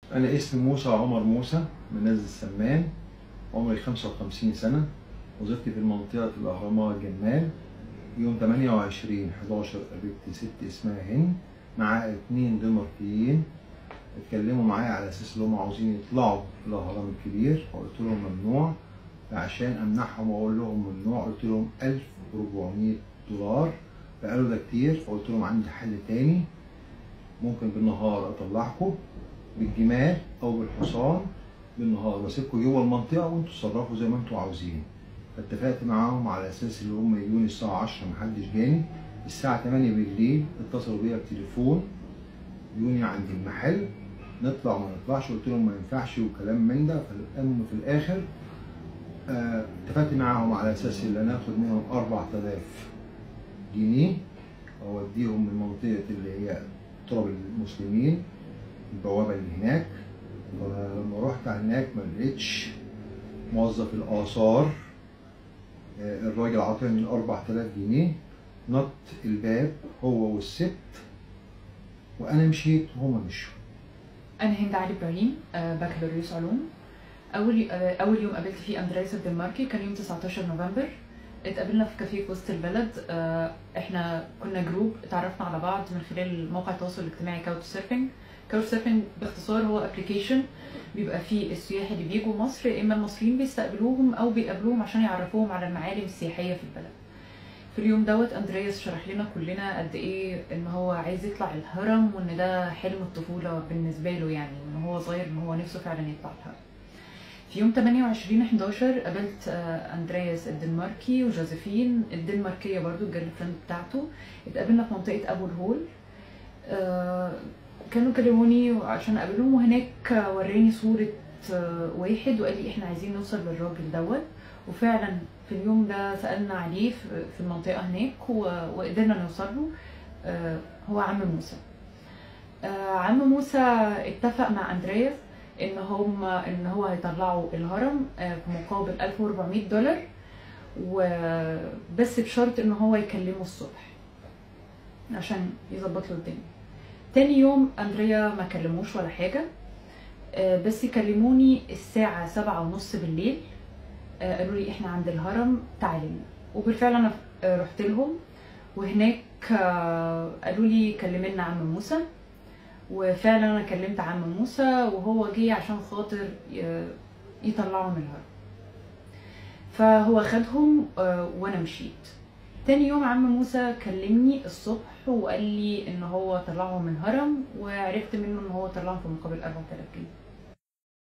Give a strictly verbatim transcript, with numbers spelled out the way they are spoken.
أنا اسمي موسى عمر موسى من نزل السمان، عمري خمسة وخمسين سنة، وظيفتي في منطقة الأهرامات جمال. يوم تمانية وعشرين حداشر قابلت ست اسمها هند معاها اتنين دنماركيين، اتكلموا معايا على أساس إن هم عاوزين يطلعوا الأهرام الكبير، فقلت لهم ممنوع. فعشان أمنعهم وأقول لهم ممنوع قلت لهم ألف وأربعمية دولار، فقالوا ده كتير. فقلت لهم عندي حل تاني، ممكن بالنهار أطلعكم بالجمال او بالحصان بالنهار، واسيبكم جوه المنطقه وانتوا تصرفوا زي ما انتوا عاوزين. فاتفقت معاهم على اساس ان هم يجوني الساعه عشرة، محدش جاني. الساعه تمانية بالليل اتصلوا بيا بتليفون يجوني عند المحل، نطلع وما نطلعش. قلت لهم ما ينفعش وكلام من ده. فالمهم في الاخر آه، اتفقت معاهم على اساس ان انا اخد منهم أربعة آلاف جنيه واوديهم من منطقه اللي هي تراب المسلمين، البوابه اللي هناك. فلما رحت هناك ما لقيتش موظف الاثار، الراجل عاطيني أربعة آلاف جنيه، نط الباب هو والست وانا مشيت وهما مشوا. انا هند علي ابراهيم، بكالوريوس علوم. اول اول يوم قابلت فيه اندرياس الدنماركي كان يوم تسعتاشر نوفمبر. اتقابلنا في كافيه في وسط البلد. احنا كنا جروب اتعرفنا على بعض من خلال موقع التواصل الاجتماعي كاوتش سيرفنج. كاوتش سيرفنج باختصار هو ابلكيشن بيبقى فيه السياح اللي بيجوا مصر، يا اما المصريين بيستقبلوهم او بيقابلوهم عشان يعرفوهم على المعالم السياحيه في البلد. في اليوم دوت اندرياس شرح لنا كلنا قد ايه ان هو عايز يطلع الهرم، وان ده حلم الطفوله بالنسبه له، يعني ان هو صغير ان هو نفسه فعلا يطلع الهرم. في يوم تمانية وعشرين حداشر قابلت اندرياس الدنماركي وجوزيفين الدنماركيه برضو الجيرل فريند بتاعته. اتقابلنا في منطقه ابو الهول. كانوا كلموني عشان اقابلهم، وهناك وراني صوره واحد وقال لي احنا عايزين نوصل للراجل دوت. وفعلا في اليوم ده سالنا عليه في المنطقه هناك وقدرنا نوصل له. هو عم موسى. عم موسى اتفق مع اندرياس ان هم ان هو هيطلعوا الهرم في مقابل ألف وأربعمية دولار، وبس بشرط ان هو يكلمه الصبح عشان يظبط له الدنيا. تاني يوم اندريا ما كلموش ولا حاجه، بس يكلموني الساعه سبعة ونص بالليل. قالوا لي احنا عند الهرم تعالي لنا، وبالفعل انا رحت لهم. وهناك قالوا لي كلمي لنا عم موسى، وفعلا انا كلمت عم موسى وهو جه عشان خاطر يطلعوا من الهرم. فهو خدهم وانا مشيت. تاني يوم عم موسى كلمني الصبح وقال لي ان هو طلعهم من الهرم، وعرفت منه ان هو طلعهم في مقابل أربعة آلاف جنيه.